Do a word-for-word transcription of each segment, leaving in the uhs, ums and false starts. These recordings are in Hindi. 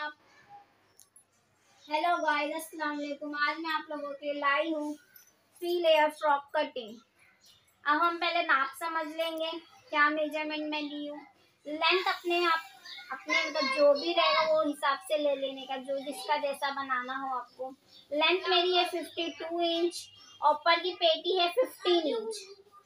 आप। हेलो गाइस, अस्सलाम वालेकुम। आज मैं आप लोगों के लिए लाई हूँ थ्री लेयर फ्रॉक कटिंग। अब हम पहले नाप समझ लेंगे क्या मेजरमेंट मैं ली हूँ। लेंथ अपने आप अपने मतलब जो भी रहेगा वो हिसाब से ले लेने का, जो जिसका जैसा बनाना हो आपको। लेंथ मेरी है फिफ्टी टू इंच और ऊपर की पेटी है फिफ्टीन इंच।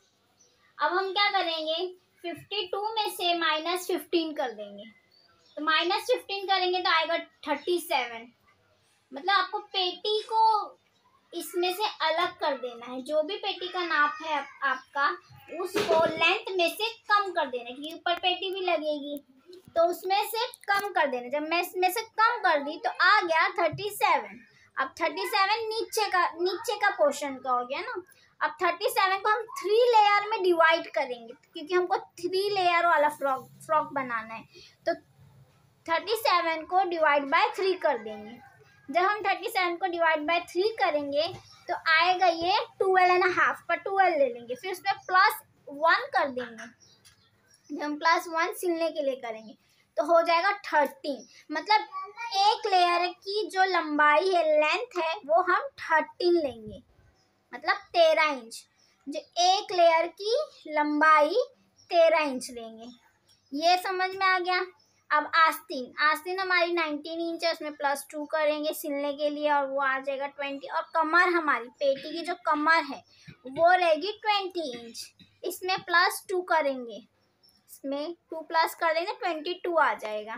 अब हम क्या करेंगे, फिफ्टी टू में से माइनस फिफ्टीन कर देंगे, तो माइनस फिफ्टीन करेंगे तो आएगा थर्टी सेवन। मतलब आपको पेटी को इसमें से अलग कर देना है। जो भी पेटी का नाप है आप, आपका उसको लेंथ में से कम कर देना है, क्योंकि ऊपर पेटी भी लगेगी तो उसमें से कम कर देना। जब मैं इसमें से कम कर दी तो आ गया थर्टी सेवन। अब थर्टी सेवन नीचे का नीचे का पोर्शन का हो गया ना। अब थर्टी सेवन को हम थ्री लेयर में डिवाइड करेंगे, क्योंकि हमको थ्री लेयर वाला फ्रॉक फ्रॉक बनाना है। तो थर्टी सेवन को डिवाइड बाय थ्री कर देंगे। जब हम थर्टी सेवन को डिवाइड बाय थ्री करेंगे तो आएगा ये ट्वेल्व एंड हाफ पर ट्वेल्व ले लेंगे, फिर उसमें प्लस वन कर देंगे। जब हम प्लस वन सिलने के लिए करेंगे तो हो जाएगा थर्टीन। मतलब एक लेयर की जो लंबाई है, लेंथ है, वो हम थर्टीन लेंगे, मतलब तेरह इंच। जो एक लेयर की लंबाई तेरह इंच लेंगे। ये समझ में आ गया। अब आस्तीन आस्तीन हमारी नाइनटीन इंच है, उसमें प्लस टू करेंगे सिलने के लिए और वो आ जाएगा ट्वेंटी। और कमर हमारी पेटी की जो कमर है वो रहेगी ट्वेंटी इंच, इसमें प्लस टू करेंगे, इसमें टू प्लस कर देंगे ट्वेंटी टू आ जाएगा।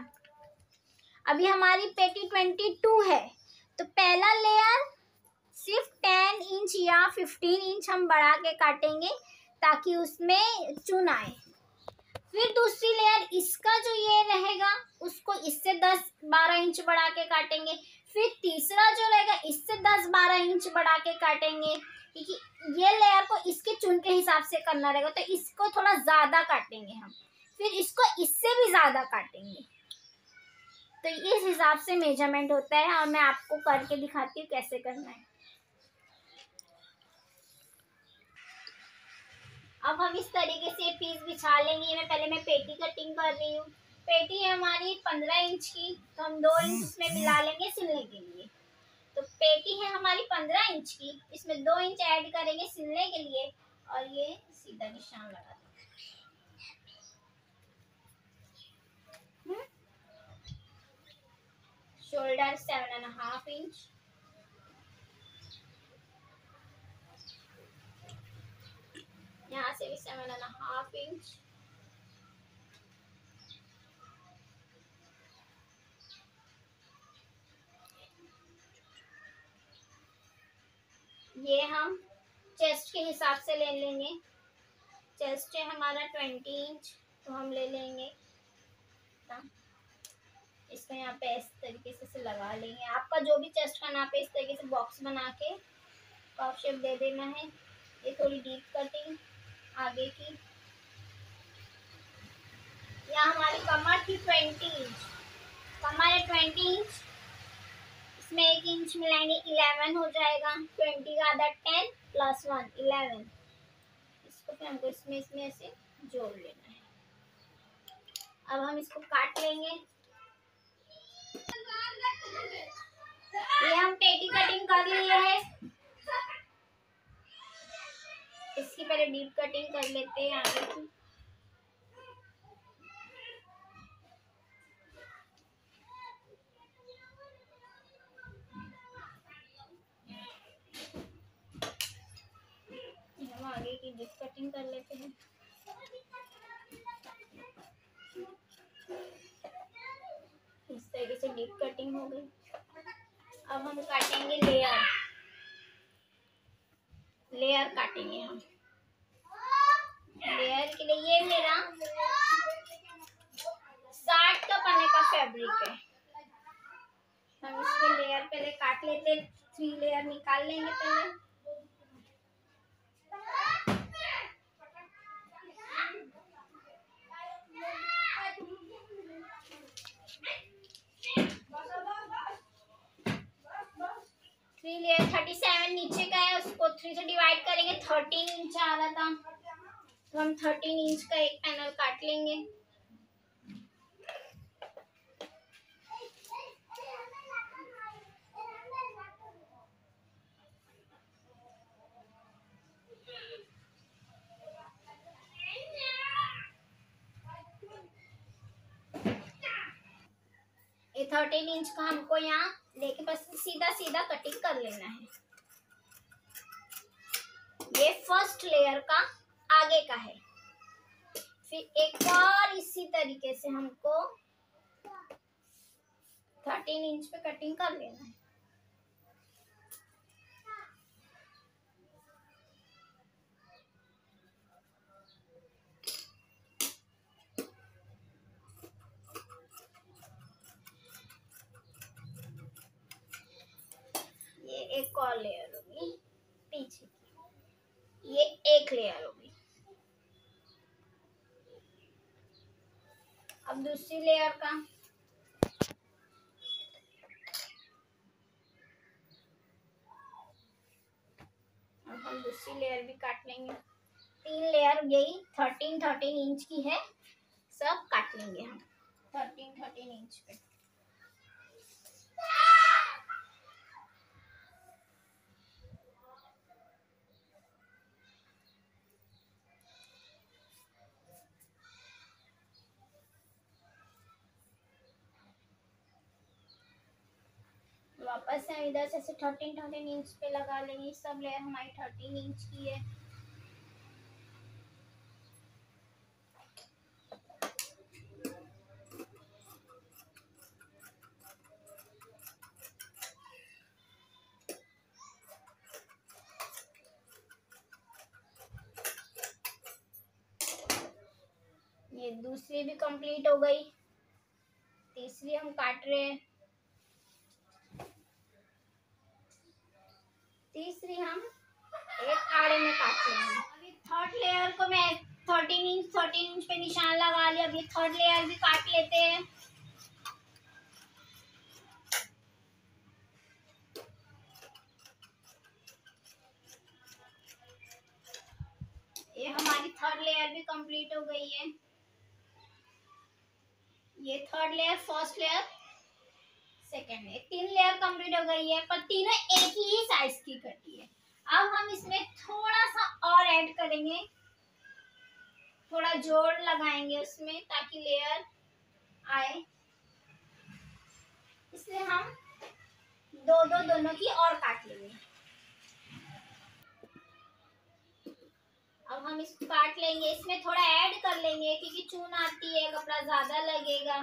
अभी हमारी पेटी ट्वेंटी टू है तो पहला लेयर सिर्फ टेन इंच या फिफ्टीन इंच हम बढ़ा के काटेंगे ताकि उसमें चुन आए। फिर दूसरी लेयर इसका जो ये रहेगा उसको इससे दस बारह इंच बढ़ा के काटेंगे। फिर तीसरा जो रहेगा इससे दस बारह इंच बढ़ा के काटेंगे, क्योंकि ये लेयर को इसके चुन के हिसाब से करना रहेगा तो इसको थोड़ा ज़्यादा काटेंगे हम। फिर इसको इससे भी ज़्यादा काटेंगे। तो इस हिसाब से मेजरमेंट होता है और मैं आपको करके दिखाती हूँ कैसे करना है। अब हम इस तरीके से पीस बिछा लेंगे। मैं पहले मैं पेटी कटिंग कर रही हूँ। पेटी है हमारी पंद्रह इंच की, तो हम दो इंच इसमें मिला लेंगे सिलने के लिए। तो पेटी है हमारी पंद्रह इंच की, इसमें दो इंच ऐड करेंगे सिलने के लिए और ये सीधा निशान लगा देंगे। Shoulder seven and half inch, यहाँ से भी सेवन एंड हाफ इंच, ये हम चेस्ट के हिसाब से ले लेंगे। चेस्ट है हमारा ट्वेंटी इंच, तो हम ले लेंगे, इसको यहाँ पे इस तरीके से, से लगा लेंगे। आपका जो भी चेस्ट का नाप है इस तरीके से बॉक्स बना के कॉफ शेप दे देना है। ये थोड़ी डीप कटिंग आगे की। यहाँ हमारी कमर थी ट्वेंटी इंच, कमर है ट्वेंटी इंच, इसमें एक इंच मिलाएंगे इलेवन हो जाएगा। ट्वेंटी का आधा टेन प्लस वन इलेवन। इसको फिर हमको इसमें इसमें ऐसे जोड़ लेना है। अब हम इसको काट लेंगे। ये हम पेटी कटिंग कर लिए है, इसकी पहले डीप कटिंग कर लेते हैं आगे की। हम आगे की डीप कटिंग कर लेते हैं। इस तरीके से डीप कटिंग हो गई। अब हम काटेंगे लेयर, लेयर काटेंगे हम। लेयर के लिए ये मेरा साठ का पन्ने का फैब्रिक है। हम इसको लेयर पहले काट लेते हैं, थ्री लेयर निकाल लेंगे पहले। थ्री लेयर थर्टी सेवन नीचे का है, उसको थ्री से डिवाइड करेंगे, थर्टीन इंच आ रहा था तो हम थर्टीन इंच का एक पैनल काट लेंगे। ये थर्टीन इंच का हमको यहाँ लेके बस सीधा सीधा कटिंग कर लेना है। ये फर्स्ट लेयर का आगे का है। फिर एक और इसी तरीके से हमको थर्टीन इंच पे कटिंग कर लेना है। ये एक और लेयर होगी पीछे की, ये एक लेयर होगी। अब दूसरी लेयर का अब हम दूसरी लेयर भी काट लेंगे। तीन लेयर यही थर्टीन थर्टीन इंच की है, सब काट लेंगे हम थर्टीन थर्टीन इंच पे। वापस से इधर से थर्टीन थर्टीन इंच पे लगा लेंगे। सब लेयर हमारी थर्टीन इंच की है। ये दूसरी भी कंप्लीट हो गई। तीसरी हम काट रहे हैं। तीसरी हम एक आड़े में काट लेंगे। अभी थर्ड लेयर को मैं थर्टीन इंच थर्टीन इंच पे निशान लगा लिया। अभी थर्ड लेयर भी काट लेते हैं। ये हमारी थर्ड लेयर भी कंप्लीट हो गई है। ये third layer, first layer, second layer, तीन लेयर कंप्लीट हो गई है, पर तीनों एक ही साइज की कटी है। अब हम इसमें थोड़ा सा और ऐड करेंगे, थोड़ा जोड़ लगाएंगे उसमें ताकि लेयर आए। इसलिए हम दो दो दोनों की और काट लेंगे। अब हम इसको काट लेंगे। इसमें थोड़ा ऐड कर लेंगे क्योंकि चून आती है, कपड़ा ज्यादा लगेगा,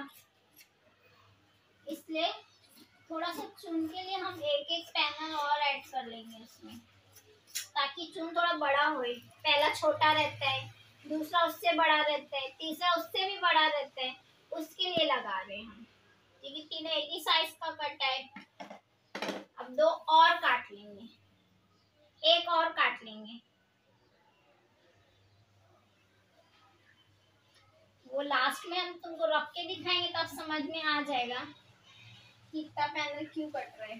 इसलिए थोड़ा सा चून के लिए हम एक एक पैनल और ऐड कर लेंगे उसमें, ताकि चून थोड़ा बड़ा होए। पहला छोटा रहता है, दूसरा उससे बड़ा रहता है, तीसरा उससे भी बड़ा रहता है, उसके लिए लगा रहे हैं हम, क्योंकि तीनों एक ही साइज का कटा है। अब दो और काट लेंगे, एक और काट लेंगे। वो लास्ट में हम तुमको रख के दिखाएंगे, तब समझ में आ जाएगा कि इतना पैनल क्यों कट रहा है।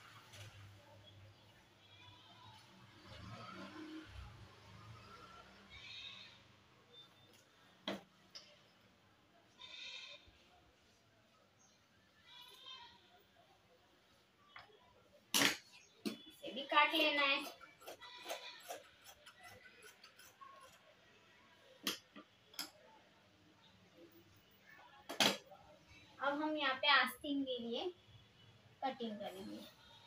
इसे भी काट लेना है। अब हम यहाँ पे आस्तीन के लिए कटिंग करेंगे।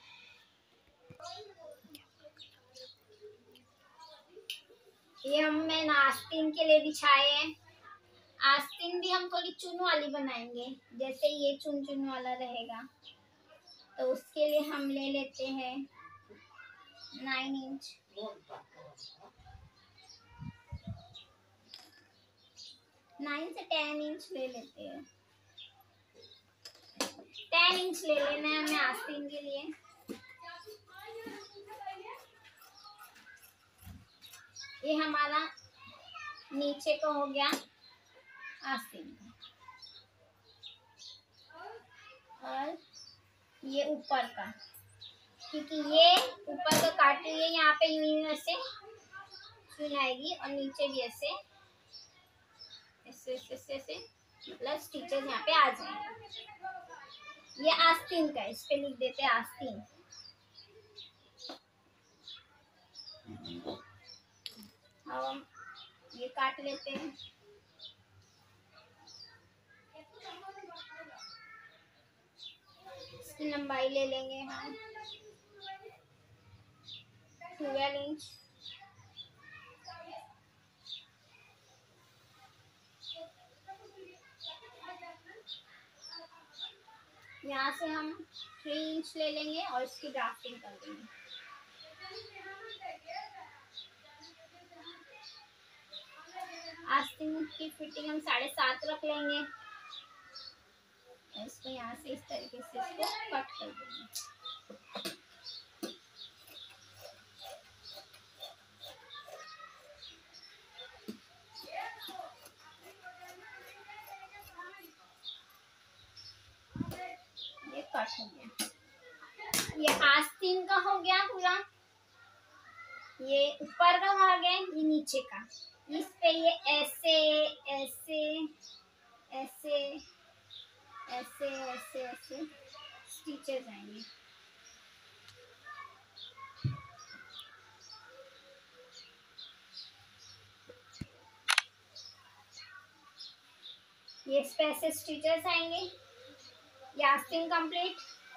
ये हम मैंने आस्तीन के लिए बिछाए हैं। आस्तीन भी हम थोड़ी चुन वाली बनाएंगे, जैसे ये चुन चुन वाला रहेगा, तो उसके लिए हम ले लेते हैं नाइन इंच। नाइन से टेन इंच ले लेते हैं। टेन इंच ले लेना है हमें आस्तीन के लिए। ये हमारा नीचे का हो गया आस्तीन, और ये ऊपर का, क्योंकि ये ऊपर का काट रही है, यहाँ पे यूं ऐसे चुन आएगी और नीचे भी ऐसे ऐसे ऐसे ऐसे मतलब स्टिचेस यहाँ पे आ जाएंगे। ये आस्तीन का है, इस पे लिख देते हैं आस्तीन। अब हम ये काट लेते हैं। इसकी लंबाई ले लेंगे हम ट्वेल्व इंच। यहाँ से हम थ्री इंच ले लेंगे और इसकी ड्राफ्टिंग कर देंगे। आस्तीन की फिटिंग हम साढ़े सात रख लेंगे। इसको यहाँ से इस तरीके से इसको कट कर देंगे। ये कट हो गया। ये आस्तीन का हो गया पूरा। ये ऊपर का भाग है, ये नीचे का। इस पे ये ऐसे ऐसे ऐसे ऐसे ऐसे ऐसे स्टिचेस आएंगे। ये इस पे ऐसे स्टिचेस आएंगे। ये आस्तीन कंप्लीट।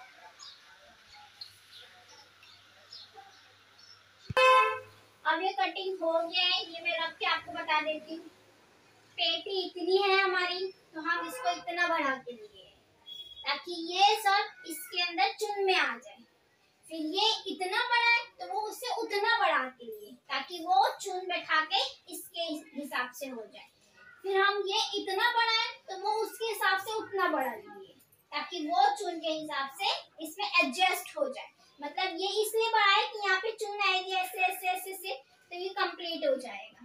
अब ये कटिंग हो गया है। ये मैं रख के आपको बता देती हूँ। पेटी इतनी है हमारी, तो हम इसको इतना बढ़ा के लिए ताकि ये सब इसके अंदर चुन में आ जाए। फिर ये इतना बड़ा है तो वो उससे उतना बढ़ा के लिए ताकि वो चुन बैठा के इसके हिसाब से हो जाए। फिर हम ये इतना बड़ा है तो वो उसके हिसाब से उतना बड़ा लिए ताकि वो चुन के हिसाब से इसमें एडजस्ट हो जाए। मतलब ये इसलिए बड़ा है कि यहाँ पे चुन आएगी ऐसे ऐसे ऐसे से, तो ये कंप्लीट हो जाएगा।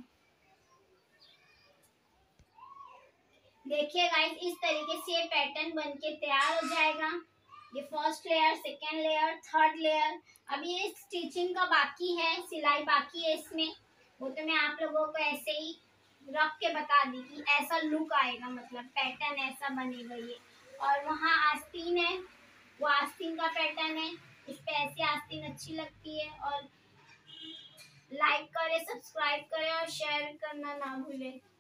देखिए गाइस, इस तरीके से ये पैटर्न बनके तैयार हो जाएगा। ये first layer, second layer, third layer. अभी ये स्टिचिंग का बाकी है, सिलाई बाकी है इसमें। वो तो मैं आप लोगों को ऐसे ही रख के बता दी कि ऐसा लुक आएगा, मतलब पैटर्न ऐसा बनेगा ये। और वहाँ आस्तीन है, वो आस्तीन का पैटर्न है। इस पे ऐसी आस्तीन अच्छी लगती है। और लाइक करें, सब्सक्राइब करें और शेयर करना ना भूलें।